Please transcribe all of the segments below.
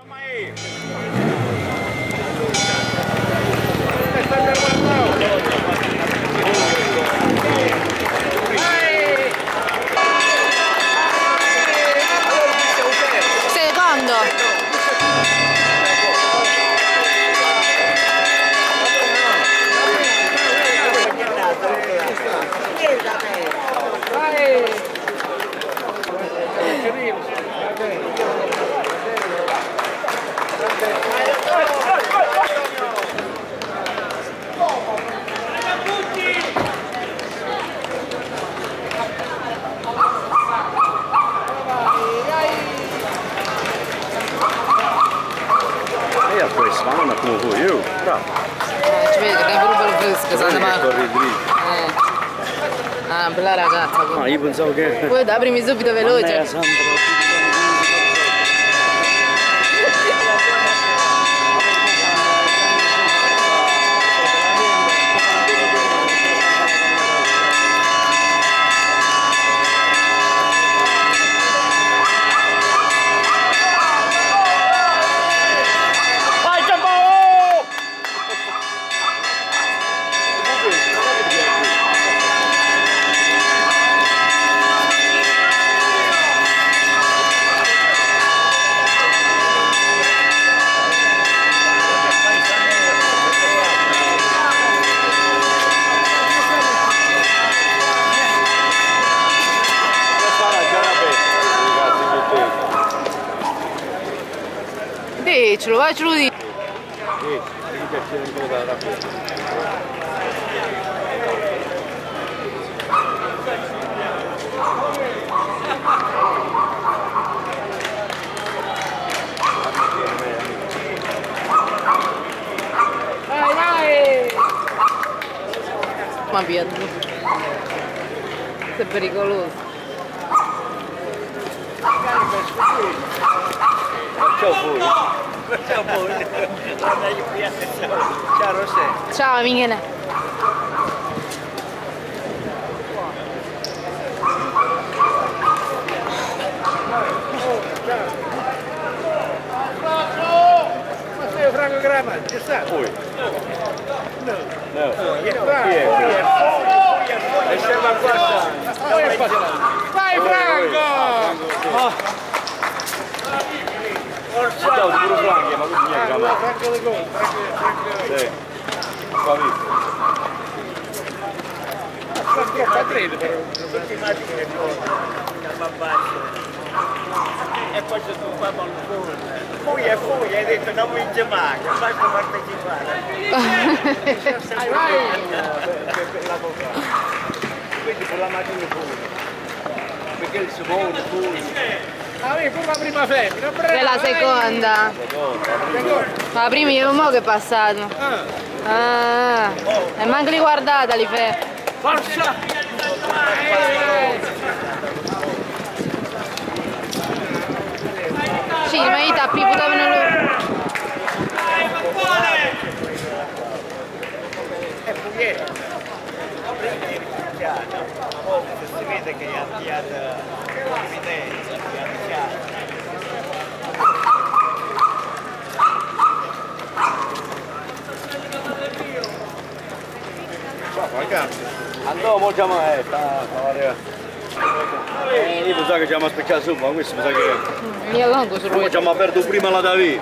Ma come vuoi io? Bravo. Ci vedi, che è proprio bello fresco, sai ma corri dritto. Ah, bella ragazza. Ma io pensavo che... Poi da aprimi subito veloce. Ce lo faccio lui. Sì, devi piacere un po' da Vai, vai! Ma via, questo è pericoloso. Ciao voi. Ciao voi. Ciao Rosè. Ciao Michele. Franco Grama, ci sta? Poi. No. E sembra qua. Vai Franco! Ciao, pure Franco, ma non niente, ma... Franco De Gol, Franco. Sì. Qua visto. Franco Padrino però. Tutti immagini che ma basso. E poi c'è tu qua con il Poi, hai detto non vince mai, basta partecipare. Vai! Quindi con la macchina pure. Perché il Simone pure. Ah, pure la prima femmina, brava! È la seconda. Ma la prima io mo che è passato. Ah. E manco li guardata li fe. Forza! Sì, ma i tappi potevano loro. È pugliese. Si vede che ha avviato l'evidenza, ha iniziato. Andiamo già ma io pensavo che ci abbiamo specchiato su, ma questo mi sa che... Io longo sul Poi ci abbiamo aperto prima la Davide.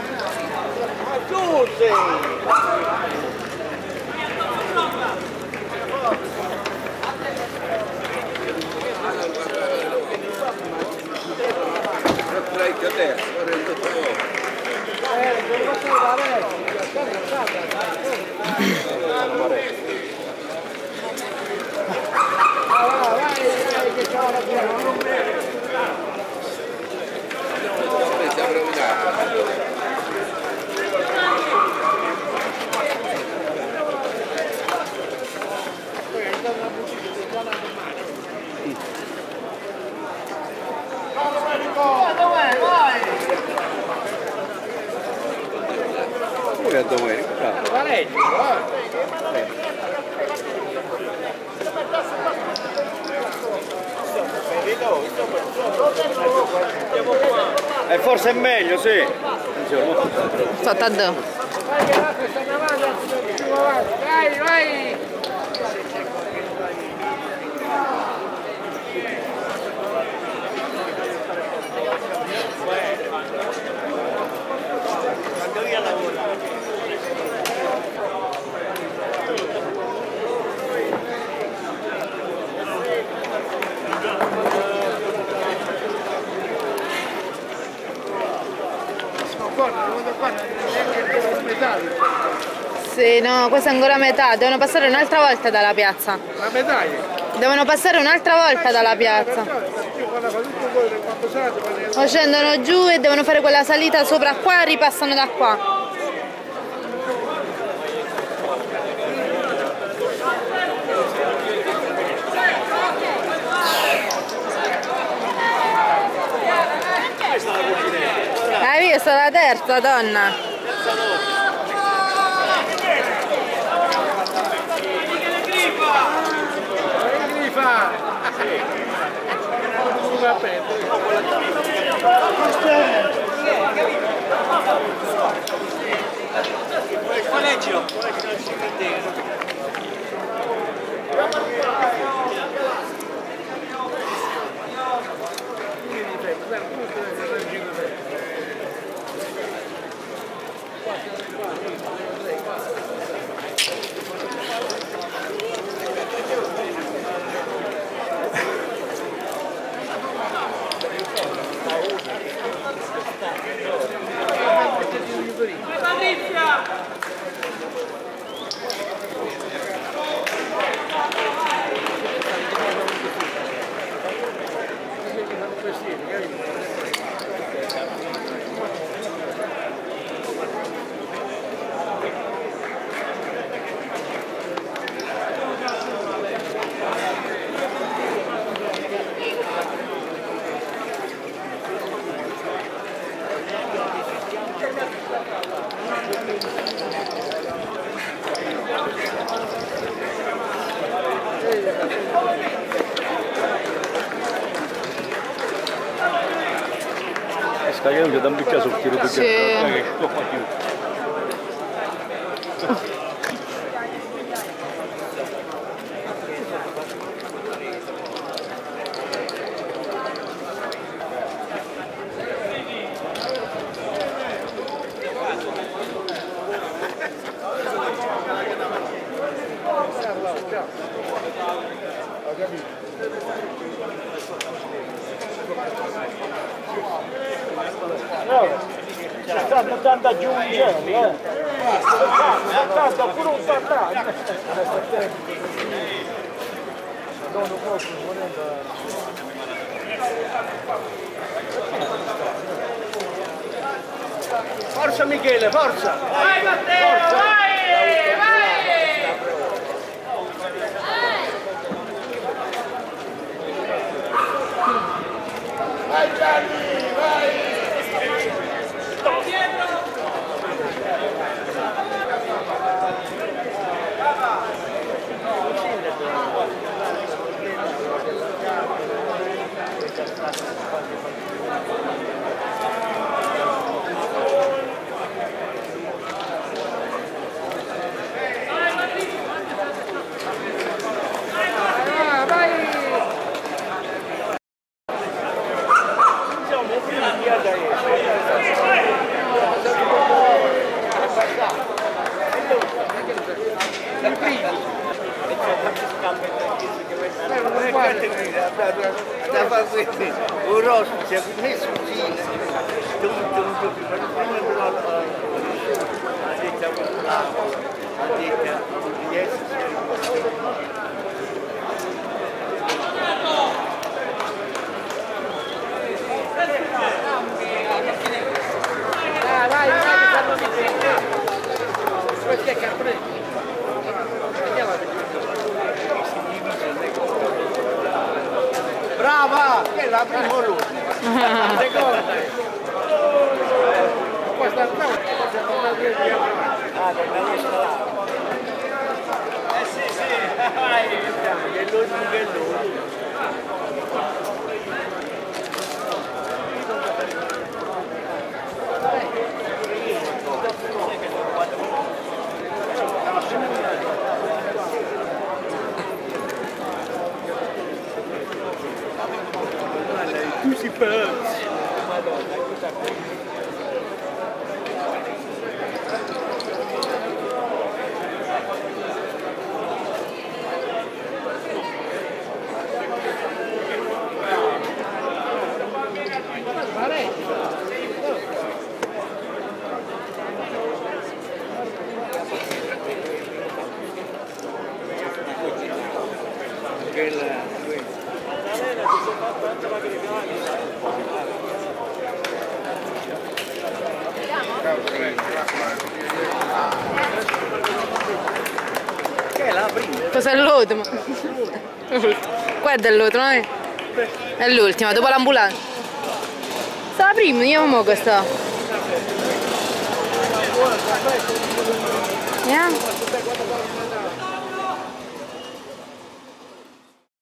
Pure a domenica, e forse è meglio, sì. Sotto a due. Vai che l'altro sta davanti, più avanti. Vai, vai! Quando io lavoro. Sì, no, questa è ancora metà, devono passare un'altra volta dalla piazza. La medaglia? Devono passare un'altra volta dalla piazza. O scendono giù e devono fare quella salita sopra qua e ripassano da qua. Hai visto la terza, donna? Collegio. Sta che non c'è da un bicchiere sul tiro di Sì. che qua più. C'è stanno tanto aggiungere, tanto pure un pattato. Forza Michele, forza! Vai Matteo, forza. Vai! Vai Gianni, vai! Un ospite, messo brava, che è la prima lui. Seconda. Questa sì, vai, che lui. Che è la prima? Cos'è l'ultimo? Qua è dell'ultimo, eh? È l'ultima, dopo l'ambulanza. Sta la prima, io mo questa. Vediamo.